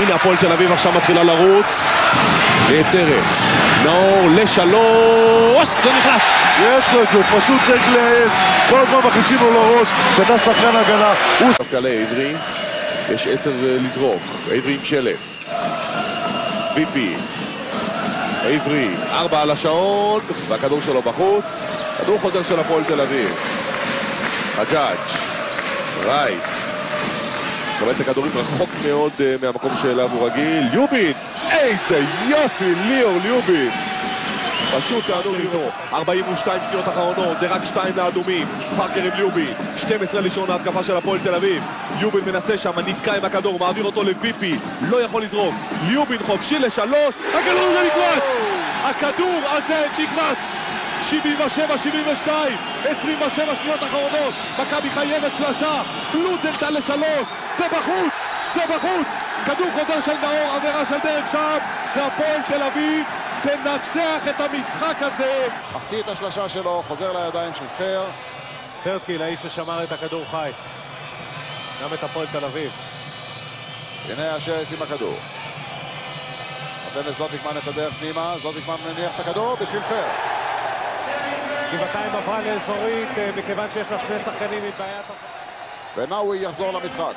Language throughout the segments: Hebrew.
הנה הפועל תל אביב עכשיו מתחילה לרוץ. נעצרת. נאור לשלוש. זה נכנס. יש לו את זה, פשוט צריך להעז. כל הזמן מכניסים לו לראש שאתה שחקן הגנה. דווקא לעברי. יש 10 לזרוק. עברי עם שלף. ויפי. עברי. 4 על השעון. והכדור שלו בחוץ. כדור חוזר של הפועל תל אביב. חג'אג'. רייט. קבל את הכדורים רחוק מאוד מהמקום שאליו הוא רגיל. ליובין! איזה יופי! ליאור ליובין! פשוט תענוג איתו. 42 שניות אחרונות, זה רק 2 לאדומים. פארקר עם ליובין. 12 לשעון ההתקפה של הפועל תל אביב. ליובין מנסה שם, נתקע עם הכדור, מעביר אותו לויפי. לא יכול לזרוק. ליובין חופשי לשלוש. הכדור הזה נקבץ! הכדור הזה נקבץ! 77-72, 27 שניות אחרונות. מכבי חייבת שלושה. בלוטנטל לשלוש. זה בחוץ! זה בחוץ! כדור חוזר של נאור, עבירה של דרך שם. והפועל תל אביב תנצח את המשחק הזה. מחטיא את השלושה שלו, חוזר לידיים של פר. פרדקיל, האיש ששמר את הכדור חי. גם את הפועל תל אביב. הנה השריף עם הכדור. נותן לזלוטיקמן את הדרך פנימה. זלוטיקמן מניח את הכדור בשביל פר. גבעתיים עברה לאזורית מכיוון שיש לה 2 שחקנים עם בעיית... ונאווי יחזור למשחק.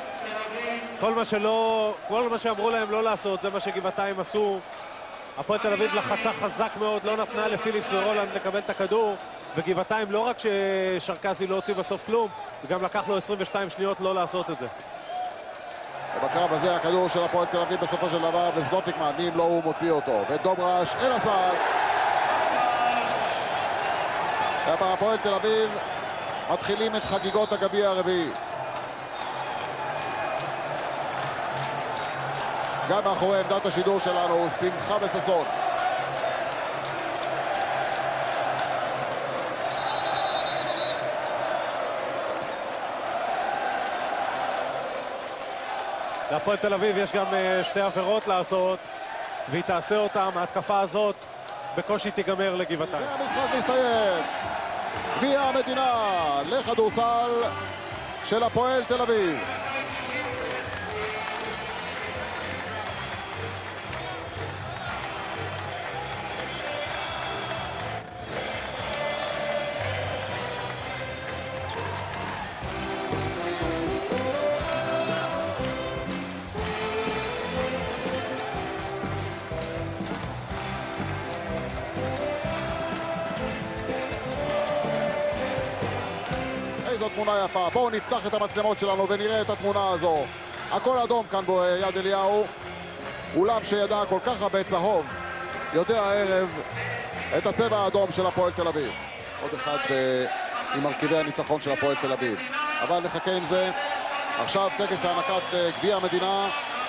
כל מה שאמרו להם לא לעשות, זה מה שגבעתיים עשו. הפועל תל אביב לחצה חזק מאוד, לא נתנה לפיליפס ורולנד לקבל את הכדור, וגבעתיים לא רק ששרקסי לא הוציא בסוף כלום, וגם לקח לו 22 שניות לא לעשות את זה. ובקרב הזה הכדור של הפועל תל אביב בסופו של דבר, וזלוטיקמן, אם לא הוא מוציא אותו. ודוברש אל הסל. הפועל תל אביב מתחילים את חגיגות הגביע הרביעי. גם מאחורי עמדת השידור שלנו, שמחה וששון. להפועל תל אביב יש גם 2 עבירות לעשות, והיא תעשה אותם. ההתקפה הזאת בקושי תיגמר לגבעתיים. והמשחק מסתיים. גביע המדינה לכדורסל של הפועל תל אביב. איזו תמונה יפה. בואו נפתח את המצלמות שלנו ונראה את התמונה הזו. הכל אדום כאן ביד אליהו. אולם שידע כל כך הרבה צהוב, יודע הערב את הצבע האדום של הפועל תל אביב. עוד אחד עם מרכיבי הניצחון של הפועל תל אביב. אבל נחכה עם זה. עכשיו טקס הענקת גביע המדינה.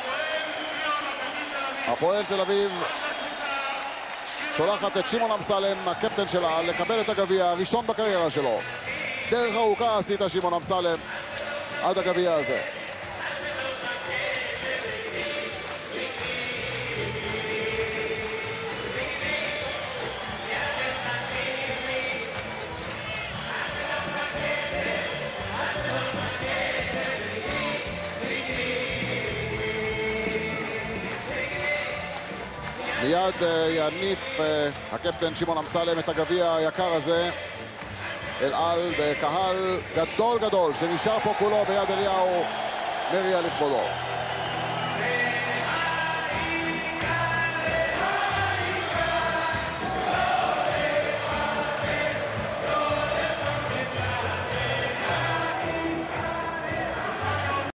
הפועל תל אביב שולחת את שמעון אמסלם, הקפטן שלה, לקבל את הגביע הראשון בקריירה שלו. דרך ארוכה עשית שמעון אמסלם עד הגביע הזה. מיד יניף הקפטן שמעון אמסלם את הגביע היקר הזה אל על, וקהל גדול גדול שנשאר פה כולו ביד אליהו מריה לכבודו.